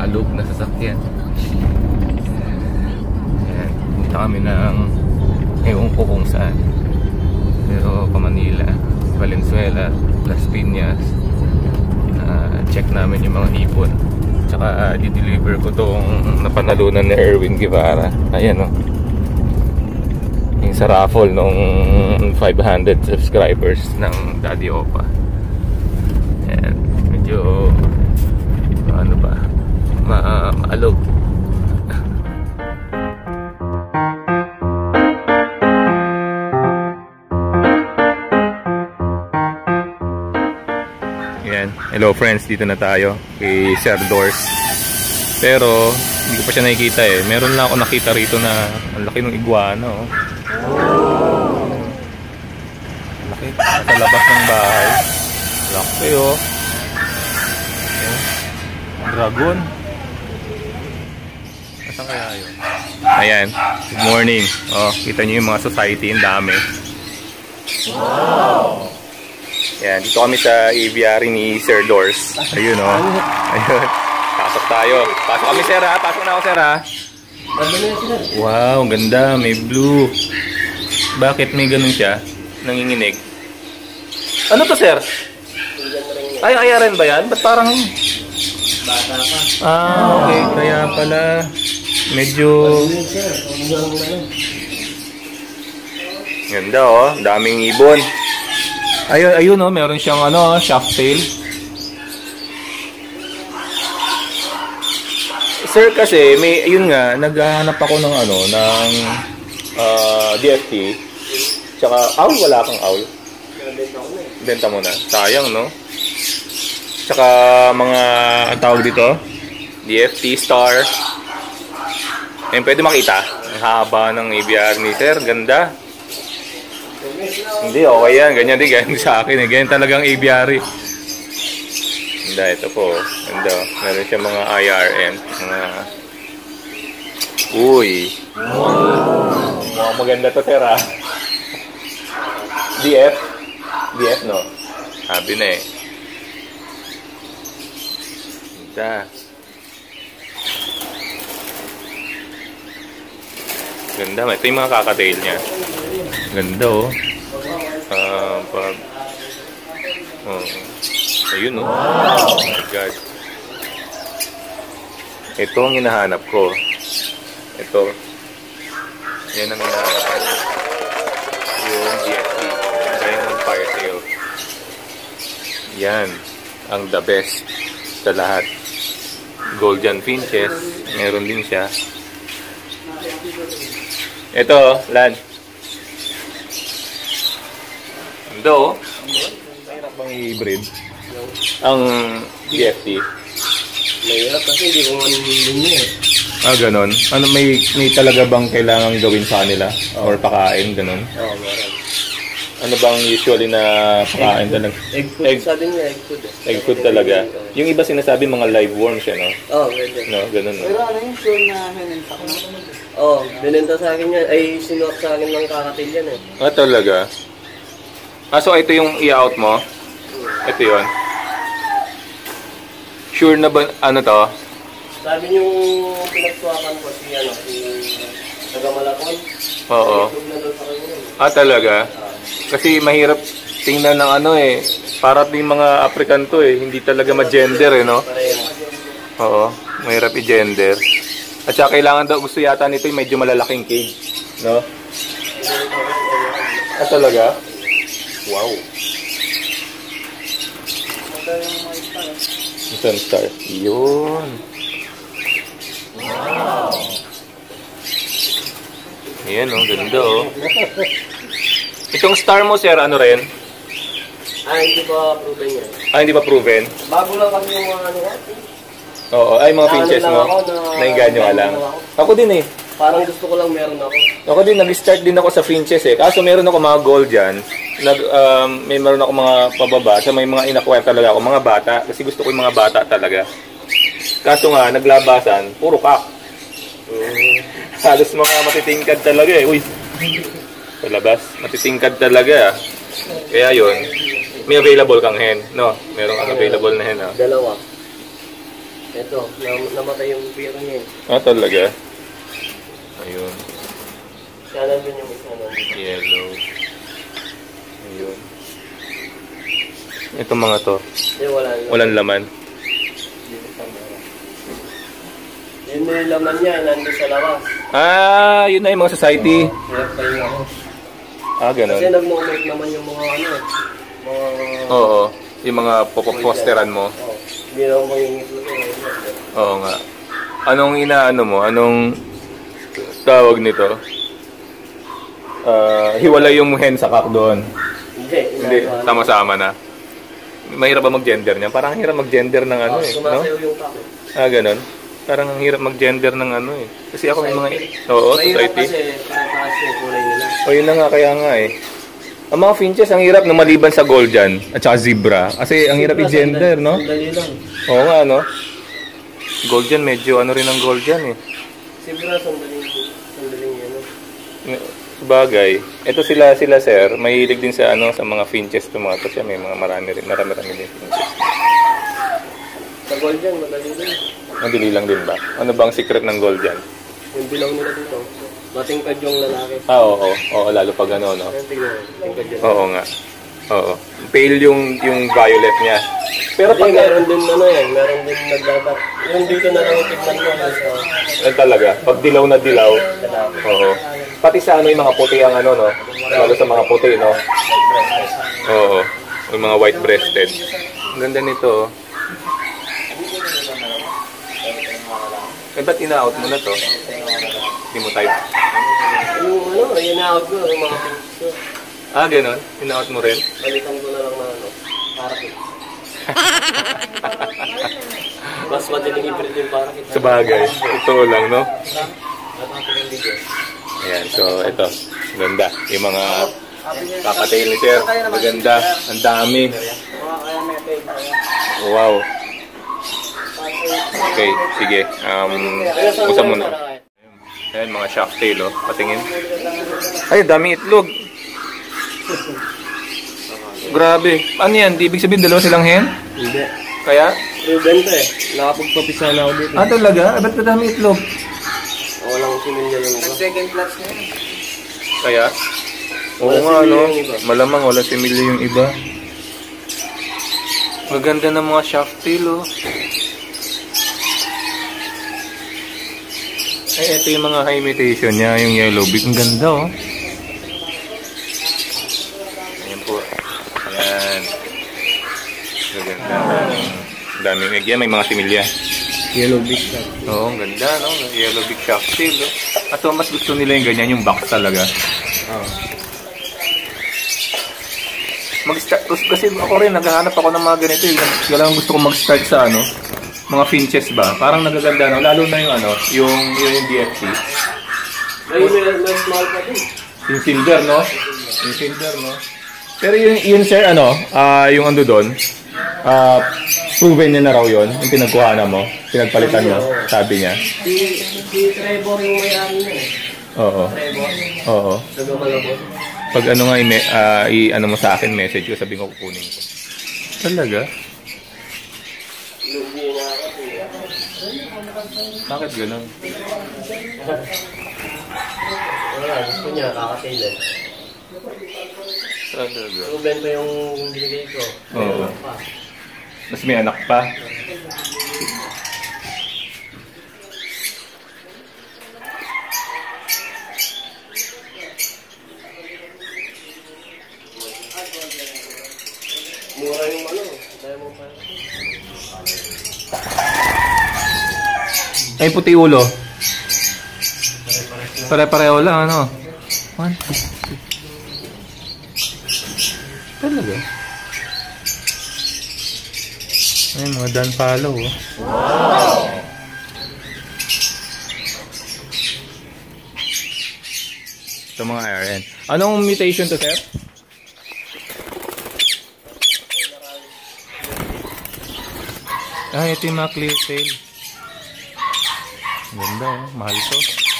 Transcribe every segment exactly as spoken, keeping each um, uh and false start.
paalog na sasakyan. Ayan, punta kami ng ewan ko kung saan, pero pa Manila, Valenzuela, Las Piñas. Uh, check namin yung mga ipon, tsaka uh, di-deliver ko tong napanalunan ni Erwin Guevara. Ayan o, oh. Yung sa raffle nung five hundred subscribers ng Daddy Opa. Ayan, medyo ano ba, ma uh, maalog. Ayan, hello friends, dito na tayo kay Sir Dors. Pero hindi ko pa siya nakikita eh. Meron lang ako nakita rito na ang laki ng iguana oh. Laki, sa labas ng bahay. Laki oh. Dragon. Nasaan kaya yun? Ayan, good morning. Oh, kita nyo yung mga society, ang dami. Wow! Ayan, dito kami sa aviary ni Sir Dors. Ayun oh. Ayun. Pasok tayo. Pasok kami sir ha. Pasok na ako sir ha. Wow, ang ganda. May blue. Bakit may ganun siya? Nanginginig. Ano to sir? Ay, ay rin ba yan? Ba't parang... Bata pa. Ah, okay. Kaya pala medyo... Ganda oh. Daming ibon. Ayun, ayun oh. Meron siyang ano, shaft tail. Sir, kasi may ayun nga, naghahanap ako ng ano, ng uh, D F T. Tsaka, owl, wala kang owl. Benta mo na. Sayang, no? Tsaka, mga, ang tawag dito, D F T star. Ayun, pwede makita. Ang haba ng aviary ni Sir. Ganda. Hindi, okay yan. Ganyan din, ganyan sa akin. Eh. Ganyan talagang aviary. Ganda, ito po. Ganda. Meron siya mga I R M. Mga... Uy. Wow. Mga maganda to, sir, ha? D F? D F, no? Sabi na, eh. Ganda. Ganda. Ito yung mga kakatail niya. Ganda, oh. Ah, uh, pag... Oh. Ayun oh. Oh my God. Ito ang hinahanap ko. Ito. Yan ang hinahanap ko. Yung D F T. Diamond Firetail. Yan. Ang the best sa lahat. Golden Finches. Meron din siya. Ito, Lan. Ito oh. Mahirap bang i-breed? Ang D F T. Mahirap kasi hindi ko manilin niya eh. Ah, ganon. Ano, may, may talaga bang kailangan gawin sa kanila? Oh. Or pakain, ganon? Oo, oh, meron. Ano bang usually na pakain talaga? Egg food. Egg, sabi niya egg food eh. Egg food talaga. Yung iba sinasabi mga live worms yan, no? Oo, oh, pwede. No, ganon, no? Pero ano yung sure na hinenta ko? Oo, oh, binenta sa akin yan. Ay, sinuot sa akin ng kakatil yan eh. Ah, talaga? Ah, so ito yung i-out mo? Ito yun. Sure na ba, ano to? Sabi niyo pinagsuwakan ko si, ano, si Tagamalakon. Oo. Ah, talaga? Kasi mahirap tingnan ng ano eh. Para yung mga African to eh. Hindi talaga ma-gender eh, no? Oo. Mahirap i-gender. At saka kailangan daw, gusto yata nito yung medyo malalaking cage. No? Ah, talaga? Wow. Sun star. Yun. Wow. Ayan oh, ganda oh. Itong star mo sir, ano rin? Ah, hindi pa proven yan. Ah, hindi pa proven? Bago lang kasi yung mga ano yan. Oo, ay mga pinches mo. Nainganyo ka lang. Ako din eh. Parang gusto ko lang meron ako. Ako din, nag-start din ako sa finches eh. Kaso meron ako mga gold dyan. Nag, um, may meron ako mga pababa. So may mga in-acquire talaga ako. Mga bata. Kasi gusto ko yung mga bata talaga. Kaso nga, naglabasan. Puro kak. Um, halos mga matitingkad talaga eh. Uy. Sa labas. Matitingkad talaga. Kaya yun. May available kang hen. No? Meron kang available na hen. Ah. Dalawa. Ito, nam namatay yung beer niya. Ah, talaga? Ayun. Kaya nandun yung isa nandun. Yellow. Ayun. Itong mga to. Hindi, wala lang. Walang laman. Dito sa mara. Yun na yung laman niya, nandun sa labas. Ah, yun na yung mga society. Kaya pa yung ako. Ah, ganun. Kasi nag-moment naman yung mga ano, mga... Oo. Yung mga poposteran mo. Oo. Hindi na ako mangingitlo ko. Oo nga. Anong inaano mo? Anong tawag nito? Ah, hiwalay yung hen sa kak doon. Hindi. Hindi, sama-sama na. Mahirap ba mag-gender niya? Parang hirap mag-gender ng ano eh. No? Sumasayaw yung kako. Ah, ganun. Parang ang hirap mag-gender ng ano eh. Kasi ako may mga... Oo, Mahirap society. kasi parang yung kulay nila. O yun na nga, kaya nga eh. Ang mga finches, ang hirap na maliban sa gold dyan. At saka zebra. Kasi ang hirap i-gender, no? Sandali lang. Oo nga, no? Gold dyan, medyo ano rin ang gold dyan eh. Sibra, sandaling, sandaling yan. Sabagay. Ito sila, sila sir, mahilig din sa ano sa mga finches to mga to siya. May mga marami rin, marami-rami din finches. Sa gold yan, madali lang. Madali lang din ba? Ano bang secret ng gold dyan? Yung bilaw nila dito. Matingkad yung lalaki. Ah, oo. Oo, lalo pag ano, no? Ayan, tignan mo. Tingkad yan. Oo nga. Oo. Pale yung yung violet niya. Pero Hindi, pag meron din ano yan. Meron din nagdadak. Yung dito na lang tignan mo. ano talaga, pag dilaw na dilaw. Oo. Pati sa ano yung mga puti ang ano, no? Lalo sa mga puti, no? Oo. Yung mga white-breasted. Ang ganda nito, oh. Eh, ba't ina-out mo na to? Hindi mo type. Yung ano, in-out ko. Yung mga pictures ko. Ah, gano'n? Ina-out mo rin? Balitan ko na lang na ano. Parakit. Mas madaling i-print yung parakit. Sabagay. Ito lang, no? Napakita ng video. Ayan, so ito. Ganda. Yung mga kakatail ni sir. Maganda. Ang dami. Wow. Okay, sige. Um, usa muna. Ayan, mga shark tail, oh. Patingin. Ay, dami itlog. Grabe. Ano yan? Di ibig sabihin dalawa silang hen? Hindi. Kaya? Prudente eh. Nakapagpapisa na ako dito. Ah, talaga? Ah, ba't madami itlog? Walang similya yung iba. Second class na yun. Kaya? Oo Wala nga, similya no? yung iba. Malamang wala similya yung iba. Maganda ng mga shaft tail, oh. Ay, ito yung mga high imitation niya, yung yellow beak. Ang ganda, oh. Ayan po. Ayan. Maganda. Ang daming egg yan. May mga similya. Yellow beak na. Oo, ang ganda, no? Yellow beak shaft tail, oh. At so, mas gusto nila yung ganyan, yung box talaga. Oo. Mag-start, kasi ako rin, naghahanap ako ng mga ganito. Eh. Kailangan gusto ko mag-start sa ano, mga finches ba? Parang nagaganda, no? Lalo na yung ano, yung, yung D F T. May, may, may small pa din. Yung silver, no? Yung silver, no? Pero yun, yun sir, ano, ah yung ando doon, ah proven niya na raw yun, yung pinagkuhanan mo, pinagpalitan mo, sabi niya. Si, si Trevor yung may-ari na eh. Oo. Trevor. Oo. Sa Gamalabot. Pag ano nga, i- ah, i-ano mo sa akin, message ko, sabi ko kukunin ko. Talaga? Lugi na ako. Bakit ganun? Wala, gusto niya, kakatailan. Talaga. Proven pa yung binigay ko. Oo. Pa. Mas may anak pa. Mura yung ano, dahil mo pa. Ay, puti ulo. Pare-pareho lang, ano? One, two, three. Talaga? Ay, mga dan follow, oh. Wow! Ito mga R N. Anong mutation to, sir? Ah, ito yung mga clear tail. Ganda, oh. Mahal to.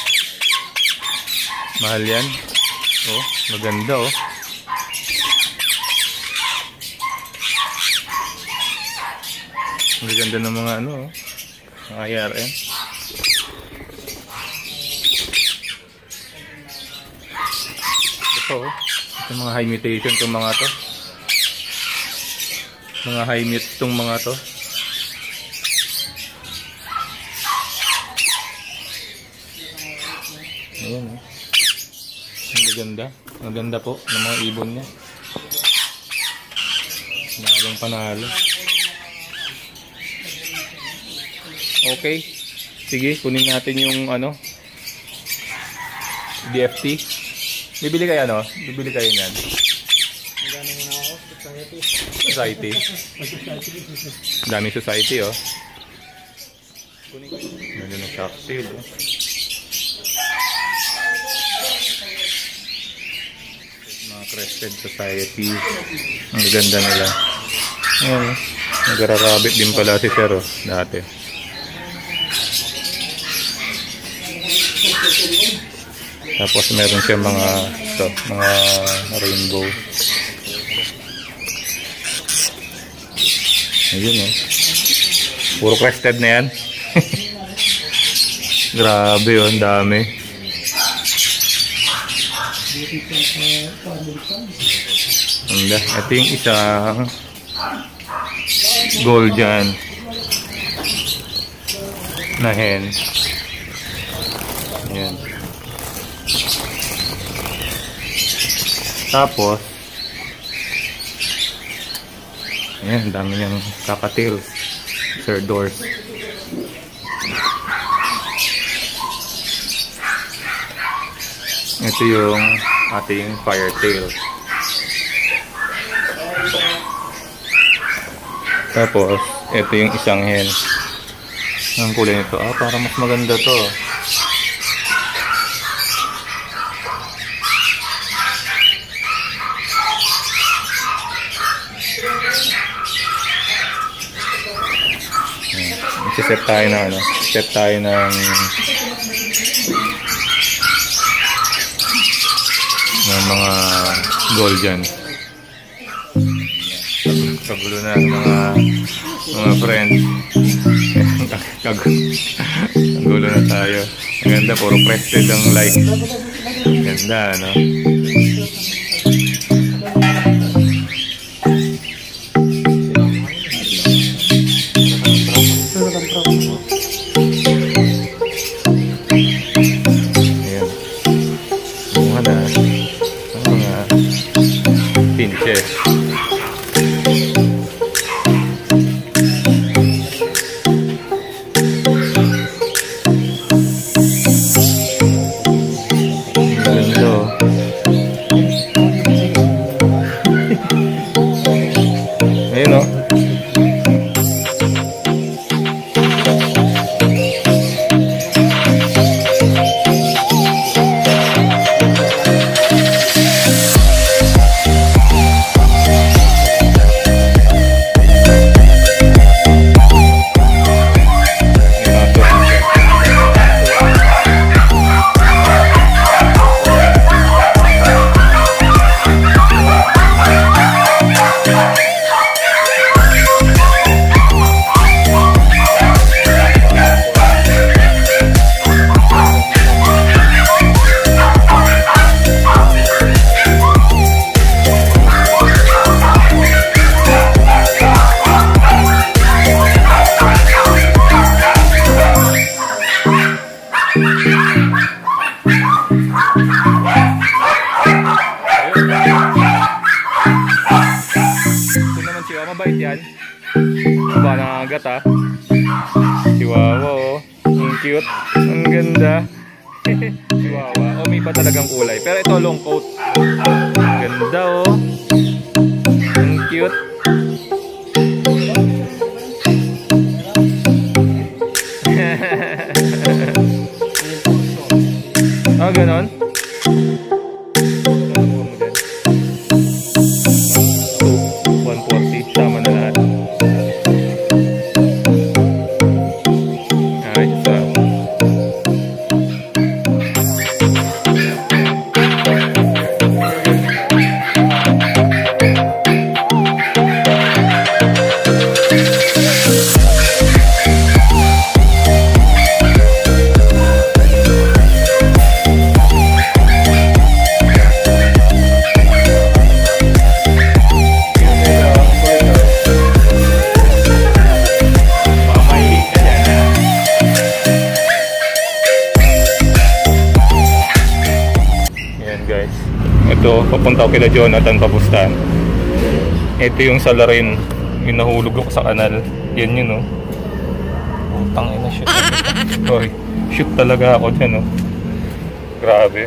Mahal yan. Oh, maganda, oh. Ang ganda ng mga ano, oh. Mga I R M. Ito, ito mga high mutation itong mga to. Mga high mute itong mga to. Ayan eh. Ang ganda. Ang ganda po ng mga ibon niya. Panalong panalo. Okay. Sige, kunin natin yung ano D F T. Bibili kayo ano? Bibili kayo niyan. Magano muna ako? Society. Society. Daming society oh. Ganda ng shark tail oh. Mga crested society. Ang ganda nila. Ayan, nagararabit din pala si Sir oh, dati. Tapos meron siya mga ito, mga rainbow. Ayun oh. Puro crested na yan. Grabe oh, ang dami. Anda, ito yung isang gold dyan na hen. Ayan. Tapos ayan, dami niyang kakatil. Sir Doors. Ito yung ating firetail. Tapos ito yung isang hen. Ang kulay nito, ah, para mas maganda to. Set tayo na ano, set tayo ng ng mga gold dyan. Kagulo na mga mga friends. Kagulo na tayo. Ang ganda, puro crested ang like. Ganda, no? Ayan. Mga na ang mga pinches. Ganda. Ayun o. Mabait yan. Aba na agat ha. Chihuahua oh. Ang cute. Ang ganda. Chihuahua. O may pa talagang kulay. Pero ito long coat. Ganda oh. Ang cute. Ah, ganon? one forty. Tama na lahat. Alright, so papunta ko kila Jonathan Pabustan. Ito yung salarin, yung nahulog ako sa kanal. Yan yun, oh. Putang ina, shoot. Sorry, shoot talaga ako dyan, oh. Grabe.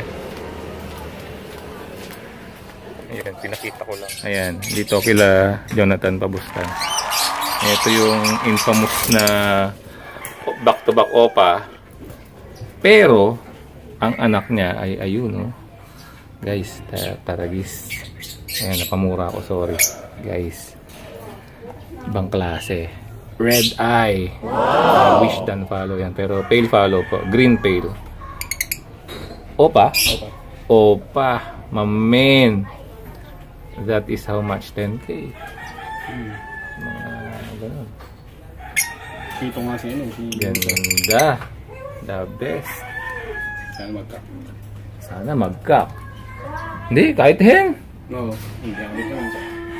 Ayan, pinakita ko lang. Ayan, dito kila Jonathan Pabustan. Ito yung infamous na back-to-back opa. Pero, ang anak niya ay ayun, no? Guys, taragis. Ayan, napamura ako, sorry. Guys, ibang klase. Red eye. Wow. Wish done follow yan. Pero pale follow po. Green pale. Opa? Opa. Opa. Mamen. That is how much? ten K. Hmm. Mga ganun. Ito nga siya, no? Ganda. The best. Sana mag-cap. Sana mag-cap. Hindi, kahit hen. No, hindi ako dito naman siya.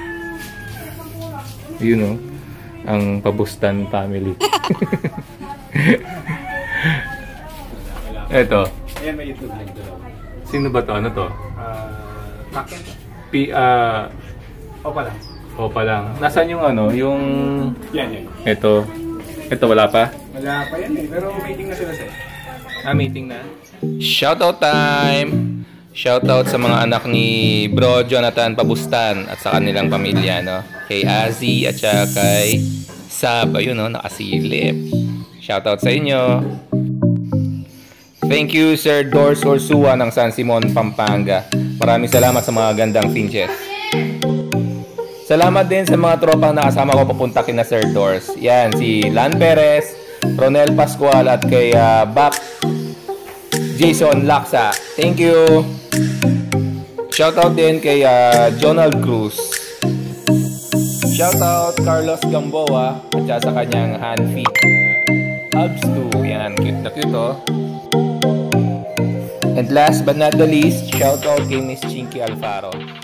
You know, ang Pabustan family. Eto. Ayan, may YouTube link dalawa. Sino ba to? Ano to? Ah, Taken. P, ah... O pala. Opa lang. Nasaan yung ano? Yung... Yan, yan. Ito. Ito, wala pa? Wala pa yan eh, pero waiting na sila sir. Ah, meeting na. Shoutout time! Shoutout sa mga anak ni Bro Jonathan Pabustan at sa kanilang pamilya, no? Kay Azzy at saka kay Sab. Ayun, no? Nakasilip. Shoutout sa inyo. Thank you, Sir Dors Orsua ng San Simon, Pampanga. Maraming salamat sa mga gandang finches. Salamat din sa mga tropang nakasama ko papunta kina Sir Dors. Yan, si Lan Perez, Ronel Pascual at kay uh, Bap Jason Laksa. Thank you. Shoutout din kay uh, Jonald Cruz. Shoutout Carlos Gamboa at sa kanyang handfeet uh, Albs two. Yan, cute na cute, oh. And last but not the least, shoutout kay Miss Chinky Alfaro.